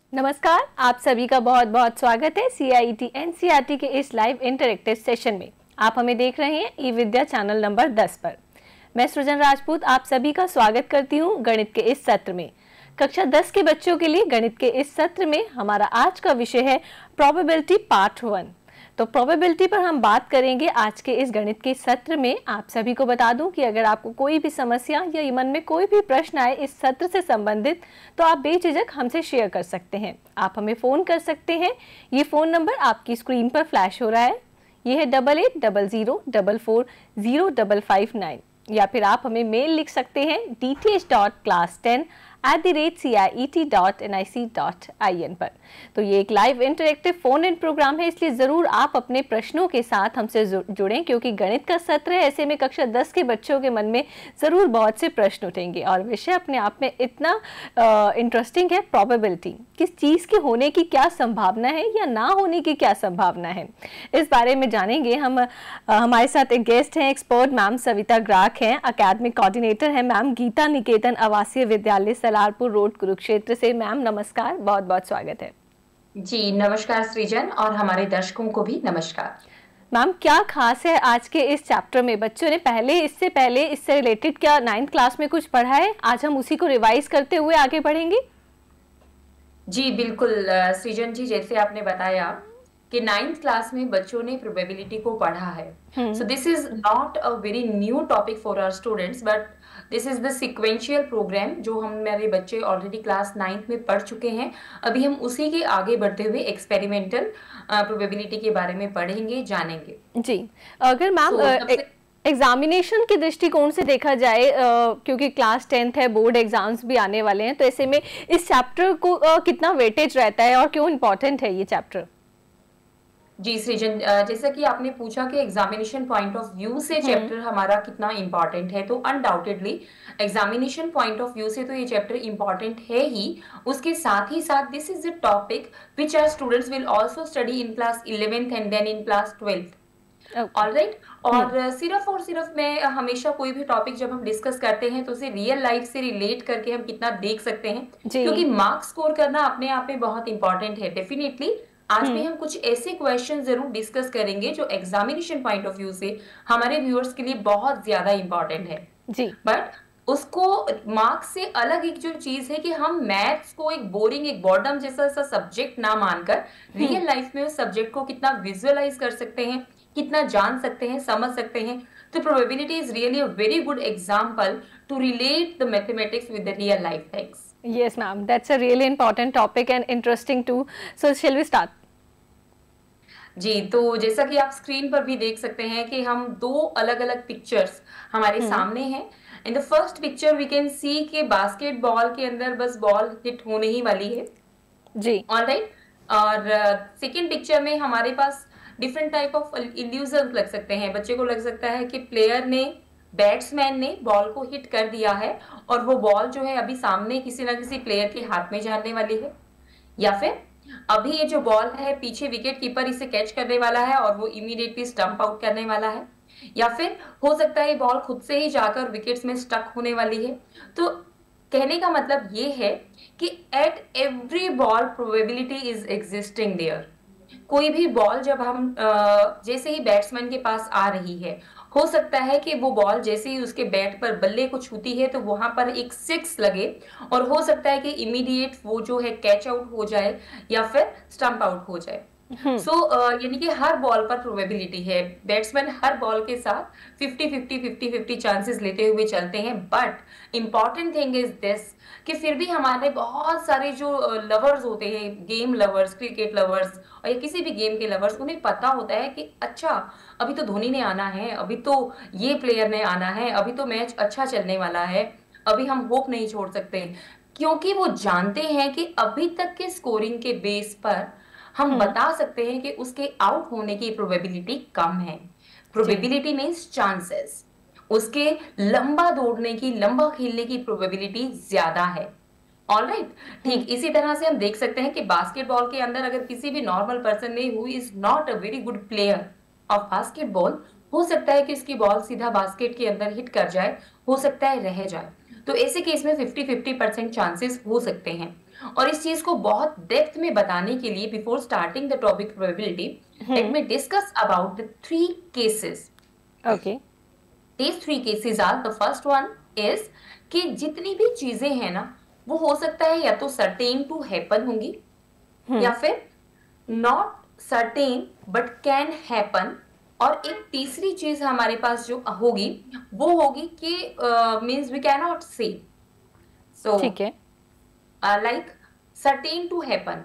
नमस्कार, आप सभी का बहुत बहुत स्वागत है CIET NCERT के इस लाइव इंटरेक्टिव सेशन में। आप हमें देख रहे हैं ई विद्या चैनल नंबर 10 पर। मैं सृजन राजपूत आप सभी का स्वागत करती हूं गणित के इस सत्र में। कक्षा 10 के बच्चों के लिए गणित के इस सत्र में हमारा आज का विषय है प्रोबेबिलिटी पार्ट 1। तो प्रोबेबिलिटी पर हम बात करेंगे आज के इस गणित के सत्र में। आप सभी को बता दूं कि अगर आपको कोई भी समस्या या मन में कोई भी प्रश्न आए इस सत्र से संबंधित तो आप बेझिझक हमसे शेयर कर सकते हैं। आप हमें फ़ोन कर सकते हैं। ये फ़ोन नंबर आपकी स्क्रीन पर फ्लैश हो रहा है। ये है 8800440559 या फिर आप हमें मेल लिख सकते हैं dth.class10@ciet.nic.in पर। तो ये एक live interactive phone in programme है, इसलिए ज़रूर आप अपने प्रश्नों के साथ हमसे जुड़ें क्योंकि गणित का सत्र है। ऐसे में कक्षा 10 के बच्चों के मन में ज़रूर बहुत से प्रश्न उठेंगे और विषय अपने आप में इतना इंटरेस्टिंग है। प्रोबेबिलिटी, किस चीज़ के होने की क्या संभावना है या ना होने की क्या संभावना है, इस बारे में जानेंगे हम। हमारे साथ एक गेस्ट हैं, एक्सपर्ट मैम सविता ग्राहक हैं, अकेडमिक कोऑर्डिनेटर हैं मैम गीता निकेतन आवासीय विद्यालय सलारपुर रोड कुरुक्षेत्र से। मैम नमस्कार, बहुत बहुत स्वागत है। जी नमस्कार सृजन, और हमारे दर्शकों को भी नमस्कार। मैम क्या खास है आज के इस चैप्टर में? बच्चों ने इससे पहले इससे रिलेटेड क्या 9th क्लास में कुछ पढ़ा है? आज हम उसी को रिवाइज करते हुए आगे बढ़ेंगे। जी बिल्कुल सृजन जी, जैसे आपने बताया कि 9th क्लास में बच्चों ने प्रोबेबिलिटी को पढ़ा है। So this is not a very new topic for our students, but this is the sequential programme जो हमारे बच्चे ऑलरेडी क्लास 9th में पढ़ चुके हैं। अभी हम उसी के आगे बढ़ते हुए एक्सपेरिमेंटल प्रोबेबिलिटी के बारे में पढ़ेंगे, जानेंगे। जी, अगर मैम एग्जामिनेशन के दृष्टिकोण से देखा जाए, क्योंकि क्लास 10th है, बोर्ड एग्जाम्स भी आने वाले हैं, तो ऐसे में इस चैप्टर को कितना वेटेज रहता है और क्यों इम्पोर्टेंट है ये चैप्टर? जी सृजन, जैसा कि आपने पूछा कि एग्जामिनेशन पॉइंट ऑफ व्यू से चैप्टर हमारा कितना इंपॉर्टेंट है, तो undoubtedly examination point of view से तो ये चैप्टर इंपॉर्टेंट है ही। उसके साथ ही साथ this is the topic which our students will also study in class 11th and then in class 12th। Alright, और सिर्फ मैं हमेशा कोई भी टॉपिक जब हम डिस्कस करते हैं तो उसे रियल लाइफ से रिलेट करके हम कितना देख सकते हैं, क्योंकि मार्क्स स्कोर करना अपने आप में बहुत इंपॉर्टेंट है। डेफिनेटली आज भी हम कुछ ऐसे क्वेश्चन जरूर डिस्कस करेंगे जो एग्जामिनेशन पॉइंट ऑफ व्यू से हमारे व्यूअर्स के लिए बहुत ज्यादा इंपॉर्टेंट है जी। बट उसको मार्क्स से अलग एक जो चीज है कि हम मैथ्स को एक बोरिंग, एक बॉर्डम जैसा सब्जेक्ट ना मानकर रियल लाइफ में उस सब्जेक्ट को कितना विजुअलाइज कर सकते हैं, कितना जान सकते हैं, समझ सकते हैं। तो probability is really a very good example to relate the mathematics with the real life things. Yes ma'am, that's a really important topic and interesting too. So shall we start? जी, तो जैसा कि आप स्क्रीन पर भी देख सकते हैं कि हम दो अलग अलग पिक्चर्स हमारे सामने हैं। In the first picture we can see कि बास्केटबॉल के अंदर बस बॉल हिट होने ही वाली है जी, ऑलराइट। और सेकंड पिक्चर में हमारे पास डिफरेंट टाइप ऑफ इल्यूजन लग सकते हैं। बच्चे को लग सकता है कि प्लेयर ने, बैट्समैन ने बॉल को हिट कर दिया है और वो बॉल जो है अभी सामने किसी ना किसी प्लेयर के हाथ में जाने वाली है, या फिर अभी ये जो बॉल है पीछे विकेट कीपर इसे कैच करने वाला है और वो इमीडिएटली स्टंप आउट करने वाला है, या फिर हो सकता है ये बॉल खुद से ही जाकर विकेट्स में स्टक होने वाली है। तो कहने का मतलब ये है कि at every ball probability is existing there. कोई भी बॉल जब हम जैसे ही बैट्समैन के पास आ रही है, हो सकता है कि वो बॉल जैसे ही उसके बैट पर बल्ले को छूती है तो वहां पर एक सिक्स लगे, और हो सकता है कि इमीडिएट वो जो है कैच आउट हो जाए या फिर स्टंप आउट हो जाए। सो यानी कि हर बॉल पर प्रोबेबिलिटी है। बैट्समैन हर बॉल के साथ 50-50 चांसेस लेते हुए चलते हैं। But important thing is this कि फिर भी हमारे बहुत सारे जो लवर्स होते हैं, गेम लवर्स, क्रिकेट लवर्स और या किसी भी गेम के लवर्स, उन्हें पता होता है कि अच्छा अभी तो धोनी ने आना है, अभी तो ये प्लेयर ने आना है, अभी तो मैच अच्छा चलने वाला है, अभी हम होप नहीं छोड़ सकते, क्योंकि वो जानते हैं कि अभी तक के स्कोरिंग के बेस पर हम बता सकते हैं कि उसके आउट होने की प्रोबेबिलिटी कम है। प्रोबेबिलिटी मींस चांसेस, उसके लंबा दौड़ने की, लंबा खेलने की प्रोबेबिलिटी ज्यादा है। ऑलराइट, ठीक इसी तरह से हम देख सकते हैं कि बास्केटबॉल के अंदर अगर किसी भी नॉर्मल पर्सन ने who is not a very good player of basketball, हो सकता है कि उसकी बॉल सीधा बास्केट के अंदर हिट कर जाए, हो सकता है रह जाए। तो ऐसे केस में 50-50% चांसेस हो सकते हैं। और इस चीज को बहुत डेप्थ में बताने के लिए before starting the topic probability, let me discuss about the 3 cases. Okay. These 3 cases are, the first one is कि जितनी भी चीजें हैं ना, वो हो सकता है या तो सर्टेन टू हैपन होंगी, या फिर not certain but can happen, और एक तीसरी चीज हमारे पास जो होगी वो होगी कि मीन्स वी कैन नॉट से. सो ठीक है. Like certain to happen,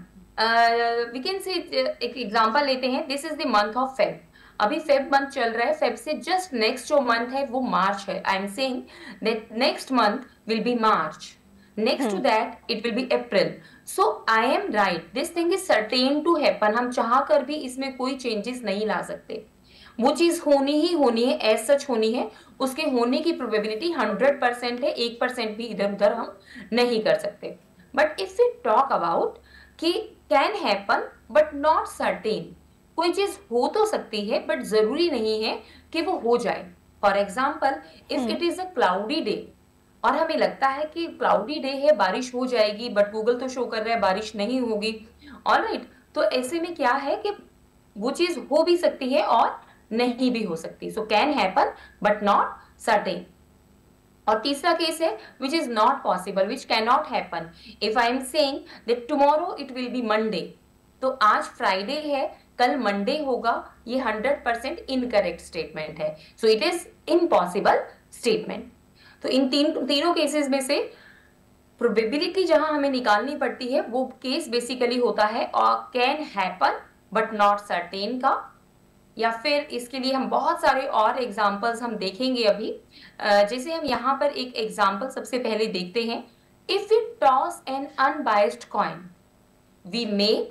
we can say एक एग्जांपल लेते हैं. This is the month of Feb. अभी फेब मंथ चल रहा है, फेब से जस्ट नेक्स्ट जो मंथ है वो मार्च है. I am saying that next month will be March, next to that it will be April. So I am right, this thing is certain to happen. हम चाह कर भी इसमें कोई चेंजेस नहीं ला सकते. वो चीज होनी ही होनी है, एज सच होनी है. उसके होने की प्रोबेबिलिटी 100% है, 1% भी इधर उधर हम नहीं कर सकते. But if we talk about कि can happen but not certain, कोई चीज हो तो सकती है बट जरूरी नहीं है कि वो हो जाए. For example, if it is a cloudy day और हमें लगता है कि क्लाउडी डे है, बारिश हो जाएगी, बट गूगल तो शो कर रहा है बारिश नहीं होगी. ऑलराइट, तो ऐसे में क्या है कि वो चीज हो भी सकती है और नहीं भी हो सकती. So can happen but not certain. और तीसरा केस है which is not possible, which can not happen. If I am saying that tomorrow it will be Monday, तो आज फ्राइडे है, कल मंडे होगा, ये 100% इनकरेक्ट स्टेटमेंट है. So it is impossible statement. तो इन तीनों केसेस में से प्रोबेबिलिटी जहां हमें निकालनी पड़ती है वो केस बेसिकली होता है और can happen but not certain का. या फिर इसके लिए हम बहुत सारे और एग्जाम्पल्स हम देखेंगे अभी. जैसे हम यहाँ पर एक एग्जाम्पल सबसे पहले देखते हैं. If we toss an unbiased coin we make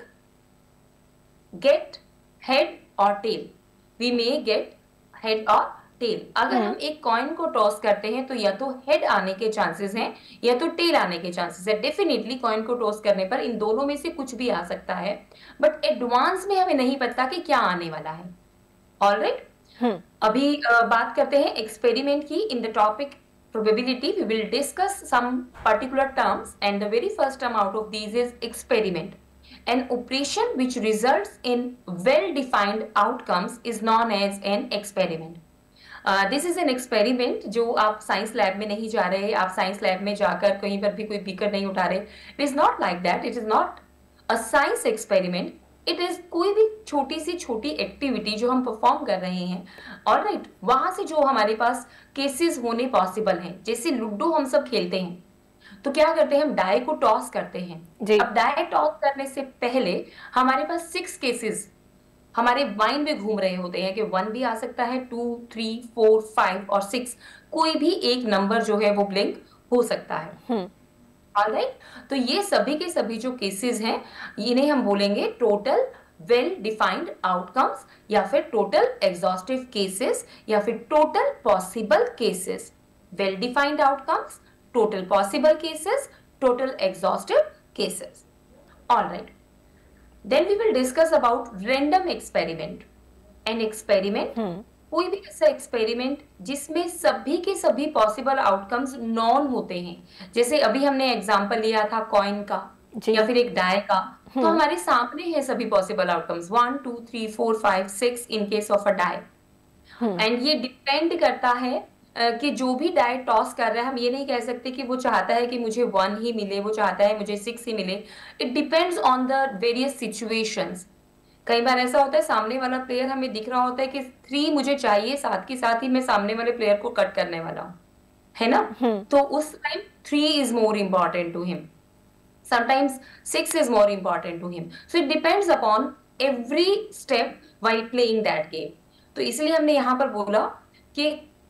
get head और tail. We may get head और टेल. अगर हम एक कॉइन को टॉस करते हैं तो या तो हेड आने के चांसेस हैं या तो टेल आने के चांसेस है. डेफिनेटली कॉइन को टॉस करने पर इन दोनों में से कुछ भी आ सकता है, बट एडवांस में हमें नहीं पता कि क्या आने वाला है. ऑलराइट, अभी बात करते हैं एक्सपेरिमेंट की. In the topic probability we will discuss some particular terms, and the very first term out of these is experiment. An operation which results in well defined outcomes is known as an experiment. This is an experiment. जो आप science lab में नहीं जा रहे, आप science lab में जाकर कहीं पर भी कोई बीकर नहीं उठा रहे. It is not like that. It is not a science experiment. It is कोई भी छोटी सी छोटी एक्टिविटी जो हम परफॉर्म कर रहे हैं. ऑलराइट, वहां से जो हमारे पास केसेस होने पॉसिबल हैं, जैसे लूडो हम सब खेलते हैं, तो क्या करते हैं हम डाई को टॉस करते हैं. अब डाई टॉस करने से पहले हमारे पास 6 केसेस हमारे माइंड में घूम रहे होते हैं कि 1 भी आ सकता है, 2, 3, 4, 5 और 6, कोई भी एक नंबर जो है वो ब्लिंक हो सकता है. ऑलराइट, तो ये सभी के सभी जो केसेस हैं इन्हें हम बोलेंगे टोटल वेल डिफाइंड आउटकम्स, या फिर टोटल एग्जॉस्टिव केसेस, या फिर total possible cases. Well defined outcomes, total possible cases, total exhaustive cases. Alright, then we will discuss about random experiment. An experiment, कोई भी ऐसा एक्सपेरिमेंट जिसमें सभी के सभी पॉसिबल आउटकम्स नॉन होते हैं. जैसे अभी हमने एग्जांपल लिया था कॉइन का या फिर एक डाई का, तो हमारे सामने है सभी possible outcomes 1, 2, 3, 4, 5, 6 in case of a die. And ये डिपेंड करता है कि जो भी डाई टॉस कर रहा है, हम ये नहीं कह सकते कि वो चाहता है कि मुझे 1 ही मिले, वो चाहता है मुझे 6 ही मिले. It depends on the various situations. कई बार ऐसा होता है सामने वाला प्लेयर हमें दिख रहा होता है कि 3 मुझे चाहिए, साथ के साथ ही मैं सामने वाले प्लेयर को कट करने वाला हूँ, है ना. तो उस time 3 is more important to him, sometimes 6 is more important to him. So it depends upon every step while playing that game. तो इसलिए हमने यहाँ पर बोला कि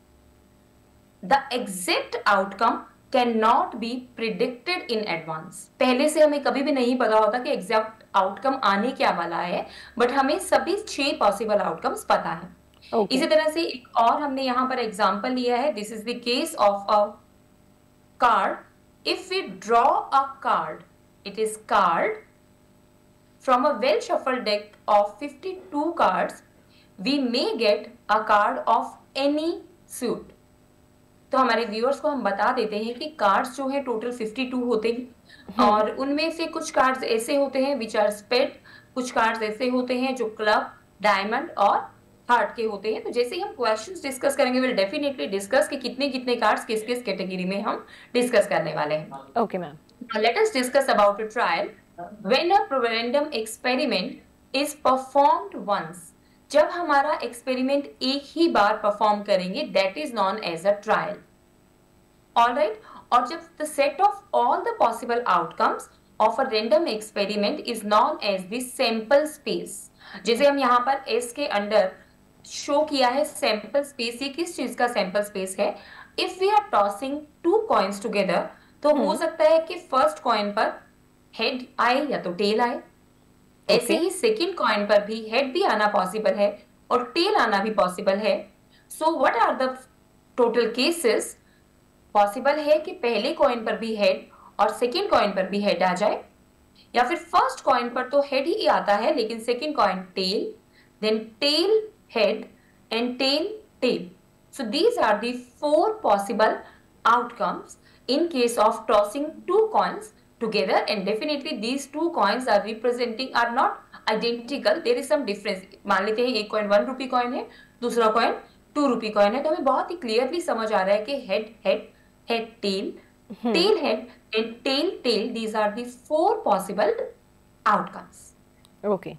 the exact outcome cannot be predicted in advance. पहले से हमें कभी भी नहीं पता होता कि एग्जैक्ट आउटकम आने क्या वाला है, बट हमें सभी 6 पॉसिबल आउटकम्स पता है. इसी तरह से एक और हमने यहाँ पर एग्जांपल लिया है. This is the case of a card. If we draw a card, it is card from a well shuffled deck of 52 cards, we may get a card of any suit. तो हमारे viewers को हम बता देते हैं कि cards जो है टोटल 52 होते हैं, और उनमें से कुछ कार्ड्स ऐसे होते हैं विच आर स्पेड, कुछ कार्ड्स ऐसे होते हैं जो क्लब, डायमंड और हार्ट के होते हैं। तो जैसे ही हम क्वेश्चंस डिस्कस करेंगे, विल डेफिनेटली डिस्कस कि कितने कितने कार्ड्स किस किस कैटेगरी में हम डिस्कस करने वाले हैं। Okay ma'am. Let us discuss about a trial. When a random experiment is performed once, जब हमारा एक्सपेरिमेंट एक ही बार परफॉर्म करेंगे, that is known as a trial. Alright, और जब the set of all the possible outcomes of a random experiment is known as the sample space, जैसे हम यहाँ पर एस के अंडर शो किया है सैंपल स्पेस, ये किस चीज का सैंपल स्पेस है? If we are tossing two coins together, तो हो सकता है कि फर्स्ट कॉइन पर हेड आए या तो टेल आए, ऐसे ही सेकंड कॉइन पर भी हेड भी आना पॉसिबल है और टेल आना भी पॉसिबल है। So what are the total cases? Possible है कि पहले कॉइन पर भी हेड और सेकंड कॉइन पर भी हेड आ जाए, या फिर फर्स्ट कॉइन पर तो हेड ही आता है लेकिन second coin tail, then tail head and tail tail. So these are the 4 possible outcomes in case of tossing 2 coins together, and definitely these 2 coins are not identical, there is some difference। मान लेते हैं एक coin 1 rupee coin है, दूसरा coin 2 rupee coin है, तो हमें बहुत ही क्लियरली समझ आ रहा है कि head head, head tail, tail head and tail tail, these are the 4 possible outcomes। Okay।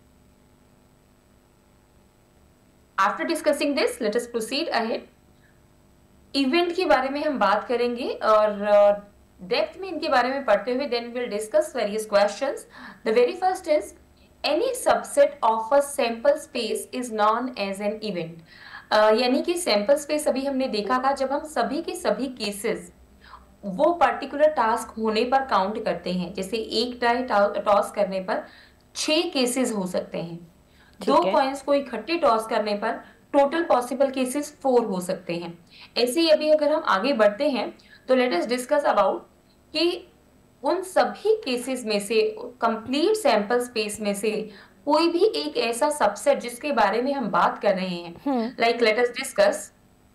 After discussing this, let us proceed ahead। Event के बारे में हम बात करेंगे और डेप्थ में इनके बारे में पढ़ते हुए then will discuss various questions. The very first is any subset of a sample space is known as an event. यानी कि सैंपल स्पेस अभी हमने देखा था जब हम सभी के सभी केसेस वो पर्टिकुलर टास्क होने पर काउंट करते हैं, जैसे एक डाई टॉस करने पर 6 केसेस हो सकते हैं, 2 कॉइन्स को इकट्ठे टॉस करने पर टोटल पॉसिबल केसेस 4 हो सकते हैं। ऐसे ही अभी अगर हम आगे बढ़ते हैं तो लेट अस डिस्कस अबाउट कि उन सभी केसेस में से, कंप्लीट सैंपल स्पेस में से कोई भी एक ऐसा सबसेट जिसके बारे में हम बात कर रहे हैं। लाइक लेट अस डिस्कस,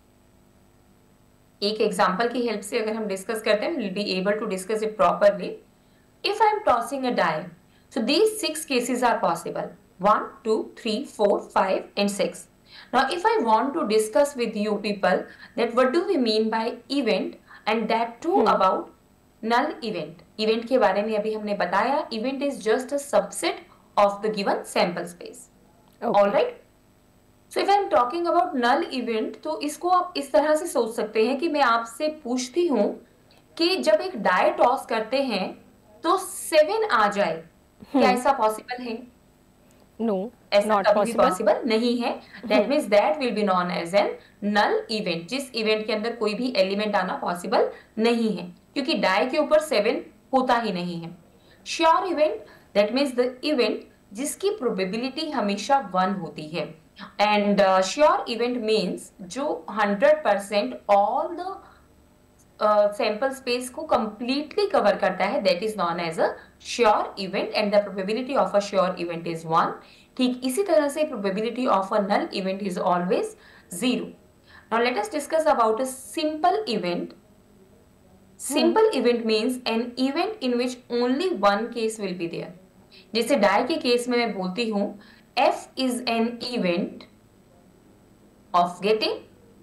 एक एग्जांपल की हेल्प से अगर हम डिस्कस करते हैं, will be able to discuss it properly. If I am tossing a die, so these 6 cases are possible, 1 2 3 4 5 and 6। Now if I want to discuss with you people that what do we mean by event, and that too about null event। event के बारे में अभी हमने बताया, event is just a subset of the given sample space। all right, so if I am talking about null event, तो इसको आप इस तरह से सोच सकते हैं कि मैं आपसे पूछती हूँ कि जब एक डाई टॉस करते हैं तो 7 आ जाए, क्या ऐसा पॉसिबल है? No, ऐसा not कभी भी possible। पॉसिबल नहीं है। That means that will be known as an null event, जिस इवेंट के अंदर कोई भी एलिमेंट आना पॉसिबल नहीं है, क्योंकि डाई के ऊपर 7 होता ही नहीं है। Sure event, that means the event जिसकी प्रोबेबिलिटी हमेशा 1 होती है, एंड श्योर इवेंट मीन्स जो 100% ऑल द सैंपल स्पेस को कंप्लीटली कवर करता है, that is known as a sure event, and the probability of a sure event is 1। ठीक इसी तरह से probability of a null event is always 0। Now let us discuss about a simple event. Simple event means an event in which only 1 case will be there. जैसे die के केस में मैं बोलती हूं f is an event of getting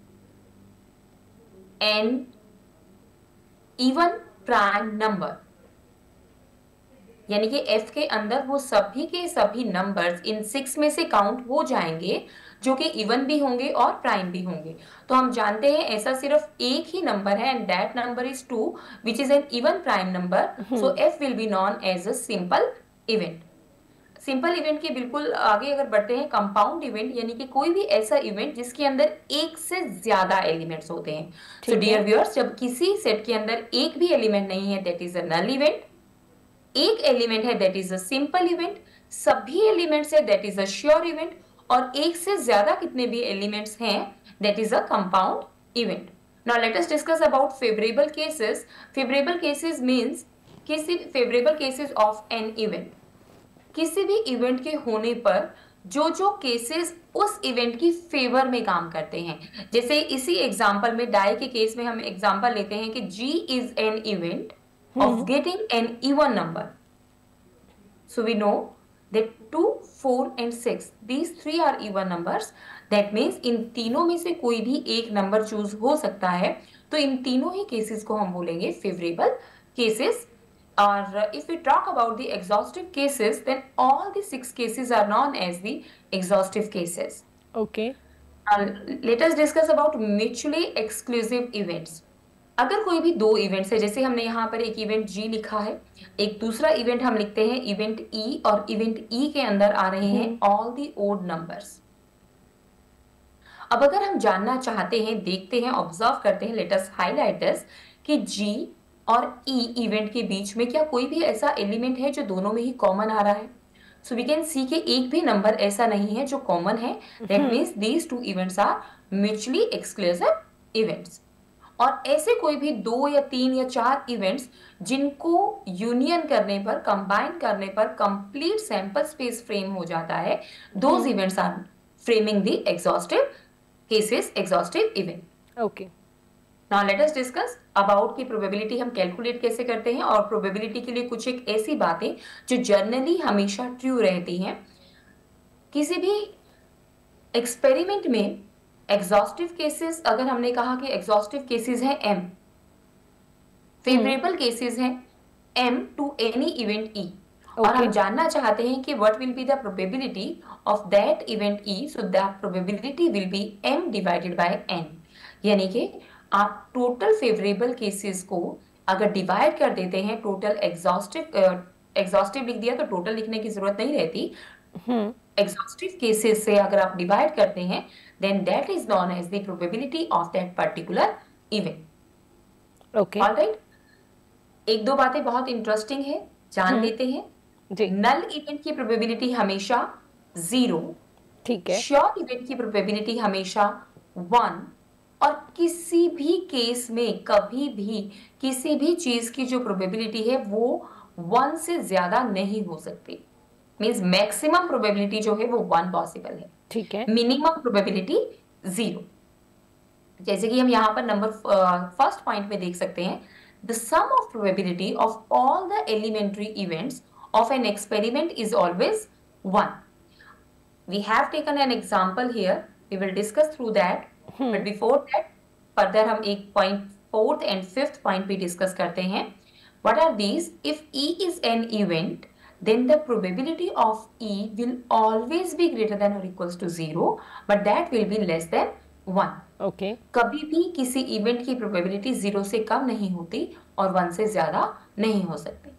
an even prime number, यानी कि f के अंदर वो सभी के सभी नंबर्स इन 6 में से काउंट हो जाएंगे जो कि इवन भी होंगे और प्राइम भी होंगे। तो हम जानते हैं ऐसा सिर्फ एक ही नंबर है, and that number is 2 which is an even prime number. So f will be known as a simple event. Simple event के बिल्कुल आगे अगर बढ़ते हैं, कंपाउंड इवेंट, यानी कि कोई भी ऐसा इवेंट जिसके अंदर एक से ज्यादा एलिमेंट्स होते हैं। सो डियर व्यूअर्स, जब किसी सेट के अंदर एक भी एलिमेंट नहीं है, that is a null event. एक एलिमेंट है, that is a simple event. सभी एलिमेंट्स है, that is a sure event. और एक से ज्यादा कितने भी एलिमेंट्स हैं, that is a compound event. Now let us discuss about favourable cases. Favourable cases means किसी favourable cases of an event, किसी भी इवेंट के होने पर जो जो केसेस उस इवेंट की फेवर में काम करते हैं। जैसे इसी एग्जांपल में डाई के केस में हम एग्जांपल लेते हैं कि G is an event of getting an even number. So we know that 2, 4 and 6 these three are even numbers. That means इन तीनों में से कोई भी एक नंबर चूज हो सकता है, तो इन तीनों ही केसेस को हम बोलेंगे फेवरेबल केसेस। और if we talk about the exhaustive cases, then all the 6 cases are known as the exhaustive cases. Okay. Let us discuss about mutually exclusive events. अगर कोई भी दो इवेंट्स है, जैसे हमने यहाँ पर एक इवेंट G लिखा है, एक दूसरा इवेंट हम लिखते हैं इवेंट E, और इवेंट E के अंदर आ रहे हैं ऑल दी ओड नंबर्स। अब अगर हम जानना चाहते हैं, देखते हैं, ऑब्जर्व करते हैं, लेट अस हाईलाइट दिस कि G और E इवेंट के बीच में क्या कोई भी ऐसा एलिमेंट है जो दोनों में ही कॉमन आ रहा है। सो वी कैन सी कि एक भी नंबर ऐसा नहीं है जो कॉमन है। That means these two events are mutually exclusive events. और ऐसे कोई भी 2 या 3 या 4 इवेंट्स जिनको यूनियन करने पर, कंबाइन करने पर कंप्लीट सैंपल स्पेस फ्रेम हो जाता है, those events are framing the exhaustive cases, exhaustive event. Okay, now let us discuss about की प्रोबेबिलिटी हम कैलकुलेट कैसे करते हैं, और प्रोबेबिलिटी के लिए कुछ एक ऐसी बातें जो जनरली हमेशा ट्रू रहती हैं। किसी भी एक्सपेरिमेंट में एग्जॉस्टिव केसेस, अगर हमने कहा कि एग्जॉस्टिव केसेस हैं M, फेवरेबल केसेस हैं M to any event E, और हम जानना चाहते हैं कि what will be the probability of that event E, so the probability will be M divided by N। यानी कि आप टोटल फेवरेबल केसेस को अगर डिवाइड कर देते हैं, टोटल एग्जॉस्टिव लिख दिया तो टोटल लिखने की जरूरत नहीं रहती, एग्जॉस्टिव केसेस से अगर आप डिवाइड करते हैं, then that is known as the probability of that particular event. Okay. All right. एक दो बातें बहुत इंटरेस्टिंग है, जान लेते हैं। नल इवेंट की प्रोबेबिलिटी हमेशा 0, ठीक है। श्योर इवेंट की प्रोबेबिलिटी हमेशा 1, और किसी भी केस में कभी भी किसी भी चीज की जो प्रोबेबिलिटी है वो 1 से ज्यादा नहीं हो सकती। मींस मैक्सिमम प्रोबेबिलिटी जो है वो 1 पॉसिबल है, ठीक है। Minimum probability 0। जैसे कि हम यहाँ पर नंबर फर्स्ट पॉइंट में देख सकते हैं, the sum of probability of all the elementary events of an experiment is always 1। We have taken an example here, we will discuss through that, but before that further हम एक point, fourth and fifth point भी discuss करते हैं। What are these? If E is an event, then the probability of E will always be greater than or equals to 0, but that will be less than 1. Okay. कभी भी किसी event की probability 0 से कम नहीं होती और 1 से ज्यादा नहीं हो सकती।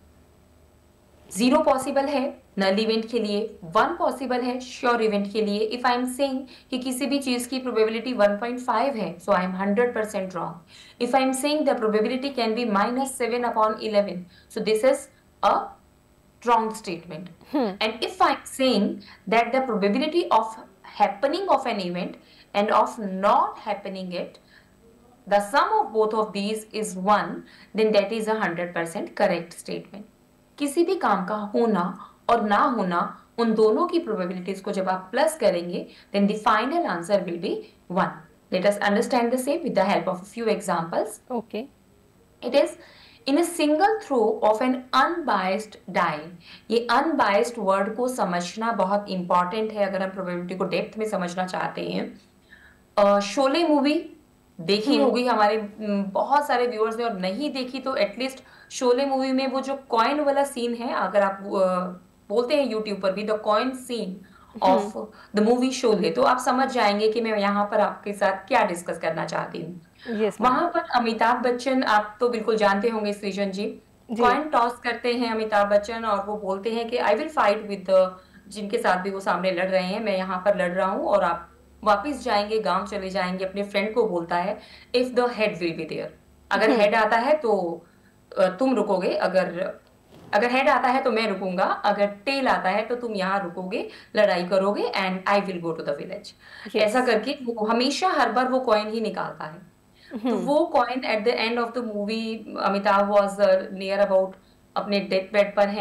0 पॉसिबल है नल इवेंट के लिए, 1 पॉसिबल है श्योर इवेंट के लिए। इफ आई एम सेइंग कि किसी भी चीज की प्रोबेबिलिटी 1.5 है, so I am 100% wrong. If I am saying the probability can be -7/11, so this is a wrong statement. And if I'm saying that the probability of happening of an event and of not happening it, the sum of both of these is 1, then that is a 100% correct statement. किसी भी काम का होना और ना होना, उन दोनों की probabilities को जब आप प्लस करेंगे, then the final answer will be 1. Let us understand the same with the help of a few examples. Okay. It is in a single throw of an unbiased die. ये unbiased word को समझना बहुत important है अगर हम probability को depth में समझना चाहते हैं। शोले मूवी देखी होगी हमारे बहुत सारे व्यूअर्स ने, और नहीं देखी तो एटलीस्ट शोले मूवी में वो जो कॉइन वाला सीन है, अगर आप बोलते हैं यूट्यूब पर भी the coin scene of the movie Sholay, तो आप समझ जाएंगे कि मैं यहाँ पर आपके साथ क्या डिस्कस करना चाहती हूँ। Yes, वहां पर अमिताभ बच्चन, आप तो बिल्कुल जानते होंगे सृजन जी, कॉइन टॉस करते हैं अमिताभ बच्चन और वो बोलते हैं कि आई विल फाइट विद जिनके साथ भी वो सामने लड़ रहे हैं, मैं यहाँ पर लड़ रहा हूँ और आप वापिस जाएंगे, गांव चले जाएंगे। अपने फ्रेंड को बोलता है if the head will be there, अगर हेड आता है तो तुम रुकोगे, अगर हेड आता है तो मैं रुकूंगा, अगर टेल आता है तो तुम यहाँ रुकोगे, लड़ाई करोगे, and I will go to the village. ऐसा करके वो हमेशा हर बार वो कॉइन ही निकालता है। तो वो coin at the end of the movie, Amitabh was near about अपने डेथ बेड पर हैं,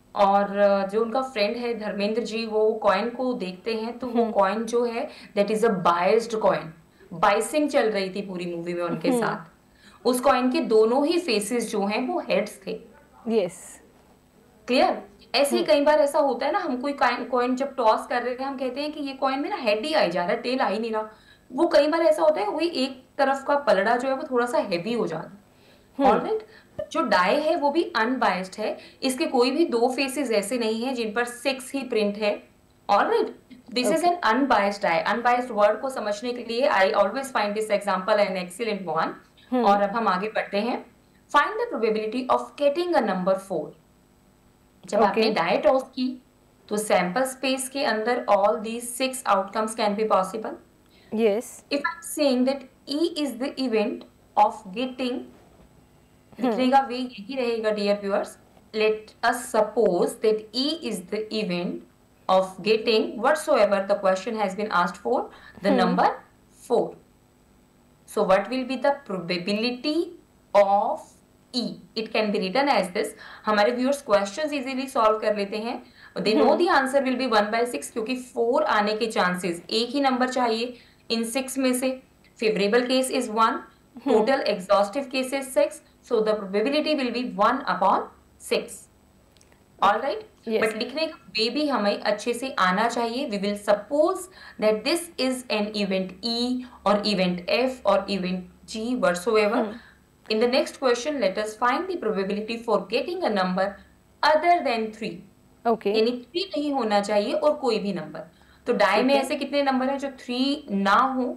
और जो उनका फ्रेंड है धर्मेंद्र जी, वो कॉइन को देखते हैं तो वो कॉइन जो है that is a biased coin. Biasing चल रही थी पूरी मूवी में उनके साथ। उस कॉइन के दोनों ही फेसेस जो हैं वो हेड्स थे। यस। क्लियर? ऐसे ही कई बार ऐसा होता है ना, हम कोई कॉइन जब टॉस कर रहे हैं हम कहते हैं कि ये कॉइन मेरा हेड ही आई जा रहा है, टेल आ ही नहीं रहा। वो कई बार ऐसा होता है वही एक तरफ का पलड़ा जो है वो थोड़ा सा हैवी हो जाता है। ऑलराइट, जो डाई है वो भी अनबायस्ड है, इसके कोई भी दो फेसेस ऐसे नहीं है जिन पर 6 ही प्रिंट है। Alright, this is an unbiased die. Unbiased word को समझने के लिए I always find this example an excellent one. और अब हम आगे बढ़ते हैं। Find the probability of getting a number 4। जब आपने डाई टॉस की तो सैंपल स्पेस के अंदर all these 6 outcomes can be possible. Yes. If I am saying that E is the event of getting, लिखने का वे यही रहेगा dear viewers. Let us suppose that E is the event of getting whatsoever the question has been asked for, the number 4. So what will be the probability of E? It can be written as this. हमारे viewers questions easily solve कर लेते हैं। They know the answer will be 1/6 क्योंकि 4 आने के chances, एक ही number चाहिए इन 6 में से। Favorable case is 1, total exhaustive case is 6, so the probability will be 1/6. All right? Yes. But लिखने का वे भी हमें अच्छे से आना चाहिए। We will suppose that this is an event E और इवेंट एफ और event G whatsoever. In the next question let us find the probability for getting a number other than 3। Okay. यानी 3 नहीं होना चाहिए और कोई भी नंबर। तो डाई में ऐसे कितने नंबर हैं जो 3 ना हो?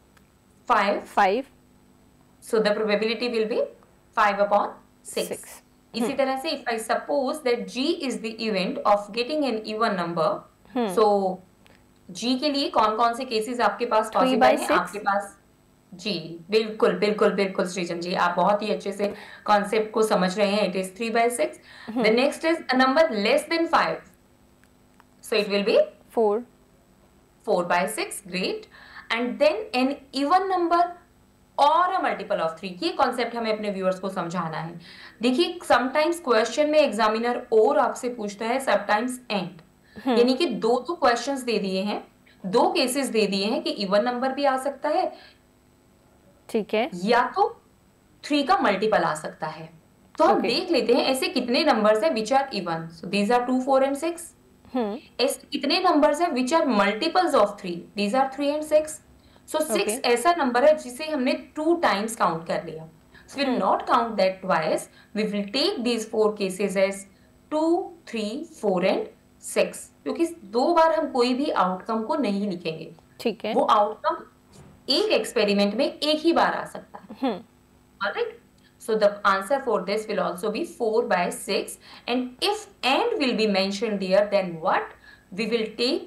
5। So the probability will be 5/6। इसी तरह से if I suppose that G is the event of getting an even number, so G के लिए कौन कौन से केसेस आपके पास पॉसिबल हैं? आपके पास जी बिल्कुल बिल्कुल बिल्कुल सृजन जी, आप बहुत ही अच्छे से कॉन्सेप्ट को समझ रहे हैं। It is 3/6। The next is a number less than 5, so it will be 4/6। Great. And then an even number और अ मल्टीपल ऑफ 3। ये कॉन्सेप्ट हमें अपने व्यूअर्स को समझाना है। देखिए समटाइम्स क्वेश्चन में एग्जामिनर और आपसे पूछता है, समटाइम्स एंड। यानी कि दो क्वेश्चंस दे दिए हैं, 2 केसेस दे दिए हैं कि इवन नंबर भी आ सकता है, ठीक है, या तो 3 का मल्टीपल आ सकता है। तो हम देख लेते हैं ऐसे कितने नंबर्स हैं which are even. So these are 2, 4 and 6। ऐसे कितने नंबर्स हैं which are multiples of 3? These are 3 and 6। So 6 ऐसा नंबर है जिसे हमने 2 times काउंट कर लिया। So we will not count that twice. We will take these 4 cases as 2, 3, 4 and 6, क्योंकि 2 बार हम कोई भी आउटकम को नहीं लिखेंगे। ठीक है। वो आउटकम एक एक्सपेरिमेंट में एक ही बार आ सकता है। Alright? So the answer for this will also be 4/6. And if and will be mentioned there, then what? We will take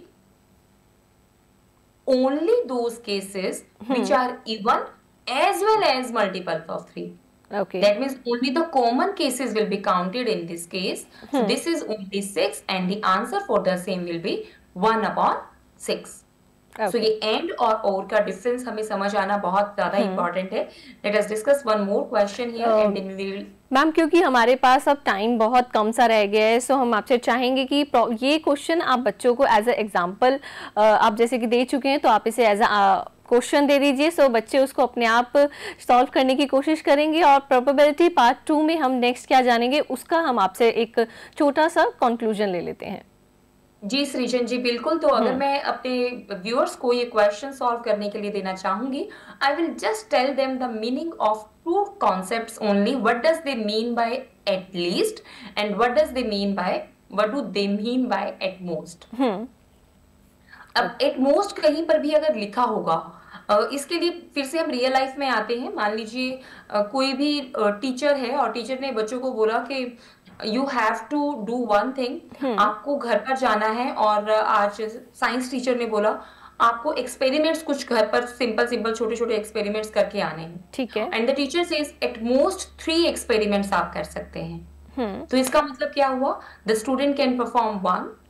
only those cases which are even as well as multiples of 3. Okay. That means only the common cases will be counted in this case. So this is only 6 and the answer for the same will be 1/6. Okay. So ये and और का difference हमें समझ आना बहुत ज्यादा important है। Let us discuss one more question here and then we will ma'am, क्योंकि हमारे पास अब टाइम बहुत कम सा रह गया है, सो हम आपसे चाहेंगे कि ये क्वेश्चन आप बच्चों को एज अ एग्जांपल आप जैसे कि दे चुके हैं, तो आप इसे एज अ क्वेश्चन दे दीजिए, सो बच्चे उसको अपने आप सॉल्व करने की कोशिश करेंगे। और प्रोबेबिलिटी पार्ट 2 में हम नेक्स्ट क्या जानेंगे उसका हम आपसे एक छोटा सा कंक्लूजन ले लेते हैं। जी सृजन जी बिल्कुल। तो अगर मैं अपने व्यूअर्स को ये क्वेश्चन सॉल्व करने के लिए देना चाहूंगी, I will just tell them the meaning of 2 concepts only. What does they mean by at least and what does they mean by, what do they mean by at most? अब at most कहीं पर भी अगर लिखा होगा, इसके लिए फिर से हम रियल लाइफ में आते हैं। मान लीजिए कोई भी टीचर है और टीचर ने बच्चों को बोला कि you have to do one thing, आपको घर पर जाना है। और आज साइंस टीचर ने बोला आपको एक्सपेरिमेंट्स कुछ घर पर सिंपल छोटे छोटे एक्सपेरिमेंट्स करके आने हैं। ठीक है। And the teacher says at most 3 experiments आप कर सकते हैं। तो इसका मतलब क्या हुआ? द स्टूडेंट कैन परफॉर्म 1,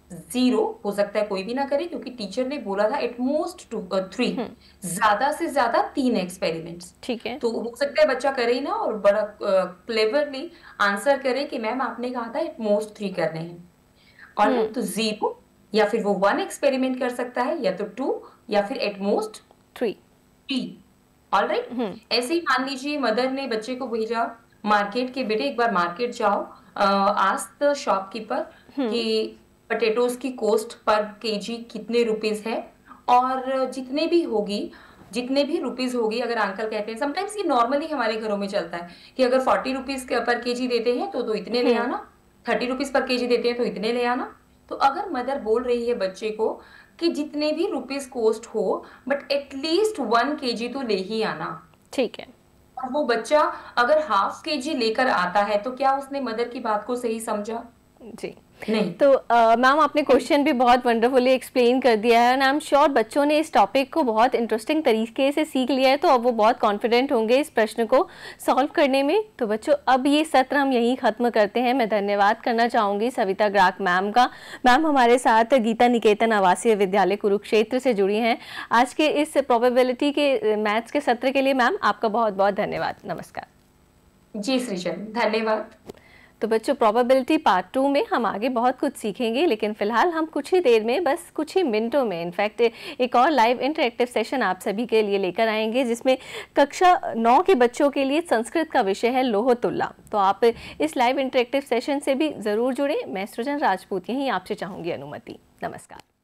0 हो सकता है कोई भी ना करे, क्योंकि टीचर ने बोला था एट मोस्ट 3, ज्यादा से ज्यादा 3 एक्सपेरिमेंट्स। ठीक है। तो हो सकता है बच्चा करे ही ना और बड़ा क्लेवरली आंसर करे कि मैम आपने कहा था एट मोस्ट 3 करने हैं। ऑलराइट, तो 0 या फिर वो 1 एक्सपेरिमेंट कर सकता है, या तो 2 या फिर एट मोस्ट 3। ऑलराइट, ऐसे ही मान लीजिए मदर ने बच्चे को भेजा मार्केट के, बेटे एक बार मार्केट जाओ, आस्क द शॉपकीपर कि पोटैटोज की कॉस्ट पर केजी कितने रुपीस है, और जितने भी रुपीस होगी, अगर अंकल कहते हैं, समटाइम्स ये नॉर्मली हमारे घरों में चलता है कि अगर 40 रुपीस पर केजी देते हैं तो इतने ले आना, 30 रुपीस पर केजी देते हैं तो इतने ले आना। तो अगर मदर बोल रही है बच्चे को कि जितने भी रुपीस कॉस्ट हो, बट एटलीस्ट 1 केजी तो ले ही आना। ठीक है। और वो बच्चा अगर हाफ केजी लेकर आता है तो क्या उसने मदर की बात को सही समझा? जी नहीं। तो मैम आपने क्वेश्चन भी बहुत वंडरफुली एक्सप्लेन कर दिया है, एंड आई एम श्योर बच्चों ने इस टॉपिक को बहुत इंटरेस्टिंग तरीके से सीख लिया है, तो अब वो बहुत कॉन्फिडेंट होंगे इस प्रश्न को सॉल्व करने में। तो बच्चों, अब ये सत्र हम यहीं ख़त्म करते हैं। मैं धन्यवाद करना चाहूँगी सविता ग्राक मैम का। मैम हमारे साथ गीता निकेतन आवासीय विद्यालय कुरुक्षेत्र से जुड़ी हैं। आज के इस प्रोबेबिलिटी के मैथ्स के सत्र के लिए मैम आपका बहुत बहुत धन्यवाद। नमस्कार। जी सृजन, धन्यवाद। तो बच्चों, प्रोबेबिलिटी पार्ट 2 में हम आगे बहुत कुछ सीखेंगे, लेकिन फिलहाल हम कुछ ही देर में, बस कुछ ही मिनटों में इनफैक्ट एक और लाइव इंटरेक्टिव सेशन आप सभी के लिए लेकर आएंगे, जिसमें कक्षा 9 के बच्चों के लिए संस्कृत का विषय है लोहतुल्ला। तो आप इस लाइव इंटरेक्टिव सेशन से भी ज़रूर जुड़ें। मैं सृजन राजपूत यहीं आपसे चाहूँगी अनुमति। नमस्कार।